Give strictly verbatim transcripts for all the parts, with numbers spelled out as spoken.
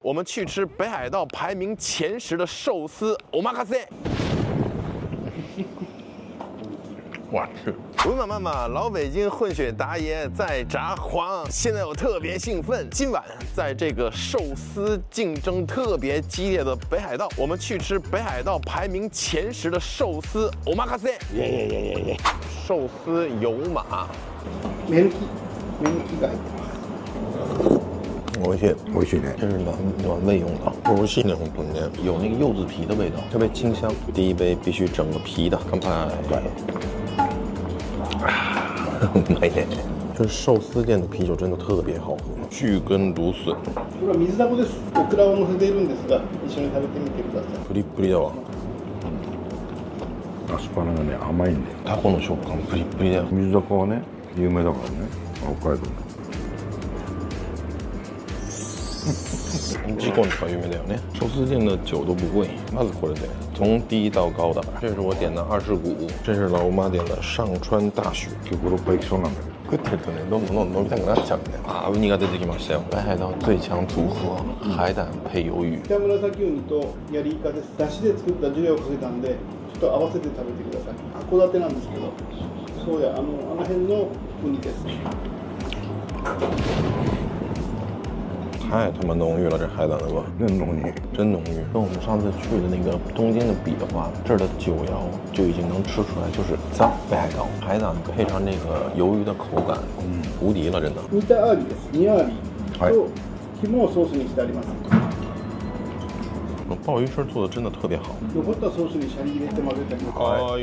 我们去吃北海道排名前十的寿司 omakase。我去！文马妈妈，老北京混血达爷在札幌，现在我特别兴奋。今晚在这个寿司竞争特别激烈的北海道，我们去吃北海道排名前十的寿司 omakase。耶耶耶耶耶！寿司油马。 メンキ、メンキが入ってます。 美味しい， 美味しいね。 这是暖暖胃用的，不如西那种炖面，有那个柚子皮的味道，特别清香。第一杯必须整个皮的，干杯！美ね。这寿司店的啤酒真的特别好喝，巨根芦笋。 これは水だこです。オクラを乗せているんですが、一緒に食べてみてください。 プリップリだわ。 アスパラがね甘いんで。 タコの食感プリップリだよ。 水だこはね有名だからね、北海道の。 鸡冠超有名だよね。寿司店的酒都不贵，まずこれで从低到高的。这是我点的二世谷，这是老妈点的上川大雪。 結構いきそうなんだけど。 食ってるとね、どんどんどんどん飲みたくなっちゃうんだよ。あ、ウニが出てきましたよ。北海道最強組合、海胆配鱿魚。 北紫ウニとヤリイカです。出汁で作ったジュレをかけたんで、ちょっと合わせて食べてください。函館なんですけど、そうやあのあの辺のウニです。 太他妈浓郁了，这海胆的味， 真浓郁， 真浓郁。跟我们上次去的那个东京的比的话，这儿的酒肴就已经能吃出来，就是在北海道海胆配上那个鱿鱼的口感，嗯，无敌了，真的。 煮いたアワビです。煮アワビと肝をソースにしてあります。 鲍鱼丝做的真的特别好。 残ったソースにシャリ入れて混ぜてあります。 はい。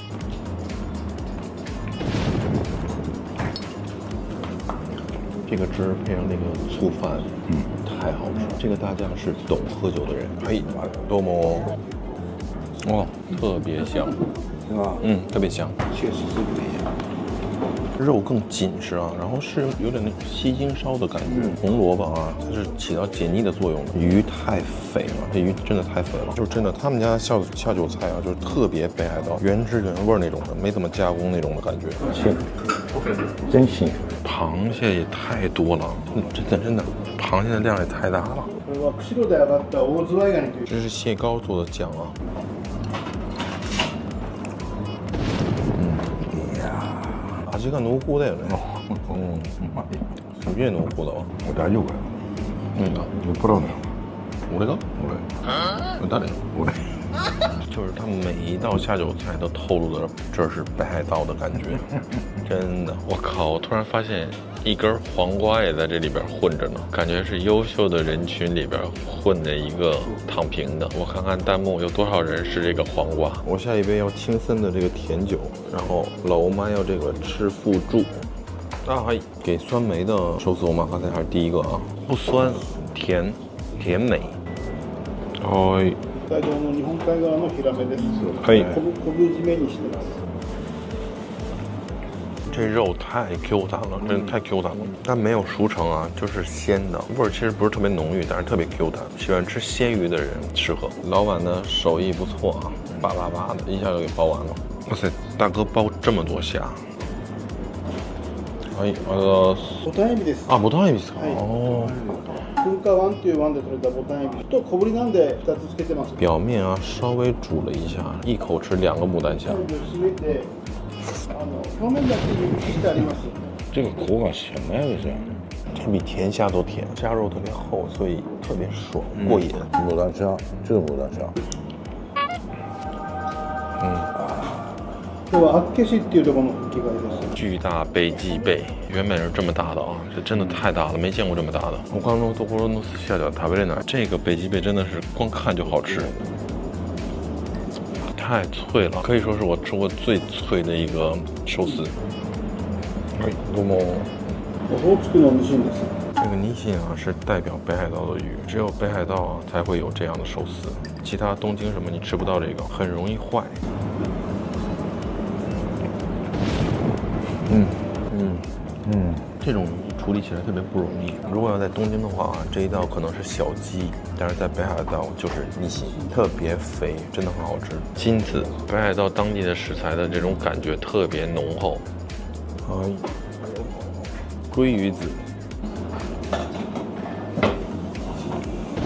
这个汁配上那个醋饭，嗯，太好吃了。这个大家是懂喝酒的人。哎，多么，哇，特别香，嗯，特别香。 确实是不一样。 肉更紧实啊，然后是有点那种西京烧的感觉。红萝卜啊，它是起到解腻的作用。鱼太肥了，这鱼真的太肥了，就是真的，他们家下下酒菜啊，就是特别北海道原汁原味那种的，没怎么加工那种的感觉。 新，真新。 螃蟹也太多了，真的真的，螃蟹的量也太大了。这是蟹膏做的酱啊。味が濃厚だよね。うん、すげえ濃厚だわ。 大丈夫かよ。 何が？ 酔っ払うなよ。 俺が？ 俺。 誰？ 俺。 就是他每一道下酒菜都透露着这是北海道的感觉，真的。我靠！我突然发现一根黄瓜也在这里边混着呢，感觉是优秀的人群里边混的一个躺平的。我看看弹幕有多少人是这个黄瓜。我下一杯要青森的这个甜酒，然后老欧妈要这个吃富助。啊，还给酸梅的寿司，我妈刚才还是第一个啊，不酸，甜，甜美。哎。 北海道の日本海側のヒラメです。 はい。 昆布昆布締めにしてます。 这肉太 Q 弹了，真的太 Q 弹了。它没有熟成啊，就是鲜的，味儿其实不是特别浓郁，但是特别 Q 弹。喜欢吃鲜鱼的人适合。老板的手艺不错啊，叭叭叭的一下就给包完了。哇塞，大哥包这么多虾。はい、ありがとうございます。 ボタンエビです。 あ、ボタンエビですか。哦。 噴火湾という湾で取れたボタンエビと小ぶりなんでふたつつけてます。 表面啊稍微煮了一下，一口吃两个牡丹虾。 締めて、あの表面だけ湯引きしてあります。 这个口感什么呀？这是？ 这比甜虾都甜，虾肉特别厚，所以特别爽，过瘾。 牡丹虾，这个牡丹虾。 嗯。 これは厚岸っていうところの生き貝です。 巨大北极贝，原本是这么大的啊，这真的太大了，没见过这么大的。我刚说多国罗诺斯下脚塔贝内，这个北极贝真的是光看就好吃，太脆了，可以说是我吃过最脆的一个寿司。哎，多么！ オホーツクのニシンです。 这个尼辛啊是代表北海道的鱼，只有北海道啊才会有这样的寿司，其他东京什么你吃不到这个，很容易坏。嗯嗯嗯，这种处理起来特别不容易。如果要在东京的话，这一道可能是小鸡，但是在北海道就是尼辛，特别肥，真的很好吃。金子，北海道当地的食材的这种感觉特别浓厚。哎，鲑鱼子，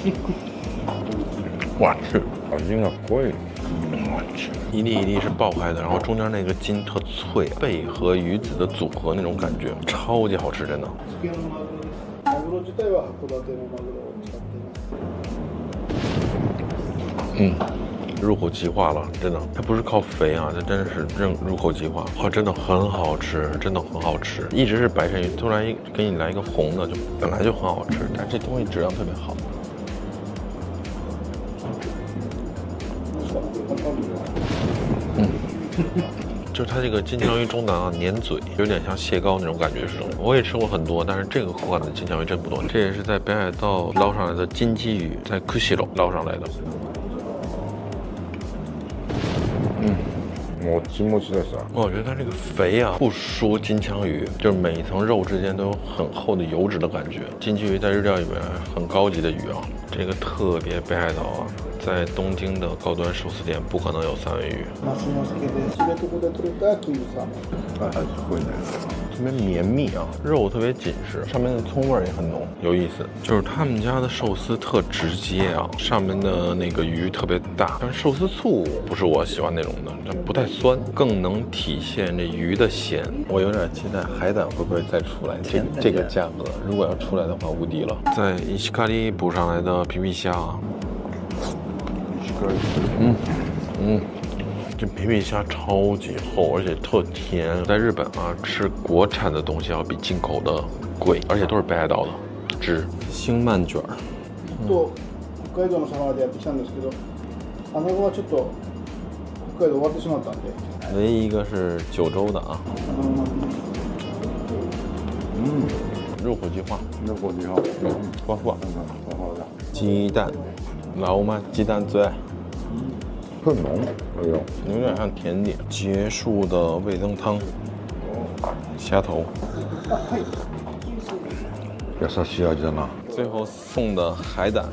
我去， 好像有点贵。 我去，一粒一粒是爆开的，然后中间那个筋特脆，贝和鱼子的组合那种感觉，超级好吃，真的。 マグロ自体は函館のマグロを使っています。 嗯，入口即化了，真的，它不是靠肥啊，它真的是入入口即化，哇，真的很好吃，真的很好吃。一直是白鳝鱼，突然一给你来一个红的，就本来就很好吃，但这东西质量特别好。嗯，就是它这个金枪鱼中档啊，粘嘴，有点像蟹膏那种感觉似的。我也吃过很多，但是这个口感的金枪鱼真不多。这也是在北海道捞上来的金鸡鱼，在库西罗捞上来的。嗯。 もちもち的是。 我觉得它这个肥啊，不输金枪鱼，就是每一层肉之间都有很厚的油脂的感觉。金鸡鱼在日料里面很高级的鱼啊，这个特别北海道啊，在东京的高端寿司店不可能有三文鱼。 マスノスケで知床で取れたクイズサーモン。 啊，还是贵的。 特别绵密啊，肉特别紧实，上面的葱味儿也很浓，有意思。就是他们家的寿司特直接啊，上面的那个鱼特别大，但是寿司醋不是我喜欢那种的，它不太酸，更能体现这鱼的咸。我有点期待海胆会不会再出来，这这个价格，如果要出来的话无敌了。在伊西卡里补上来的皮皮虾啊，嗯嗯。这皮皮虾超级厚，而且特甜。在日本啊，吃国产的东西要比进口的贵，而且都是北海道的。汁星鳗卷儿。 と北海道のサマーでやってきたんですけど、アナゴはちょっと北海道終わってしまったんで。 唯一一个是九州的啊。嗯，入口即化。 入口即化。 嗯，哇哇， 好好的。 鸡蛋，老妈鸡蛋最爱。 很浓，哎呦， 有点像甜点。结束的味增汤，虾头， 優しい味だな。 最后送的海胆，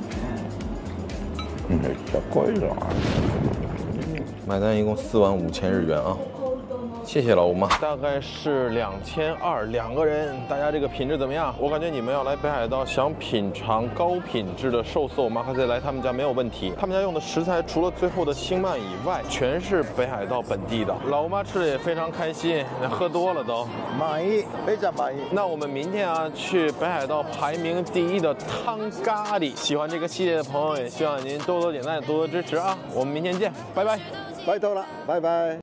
めっちゃ贵じゃん。 买单一共四万五千日元啊。谢谢老妈，大概是两千二两个人，大家这个品质怎么样？我感觉你们要来北海道想品尝高品质的寿司，我马卡塞来他们家没有问题。他们家用的食材除了最后的星鳗以外，全是北海道本地的。老妈吃的也非常开心，喝多了都。 满意，非常满意。 那我们明天啊，去北海道排名第一的汤咖喱。喜欢这个系列的朋友，也希望您多多点赞，多多支持啊！我们明天见，拜拜。 拜托了，拜拜。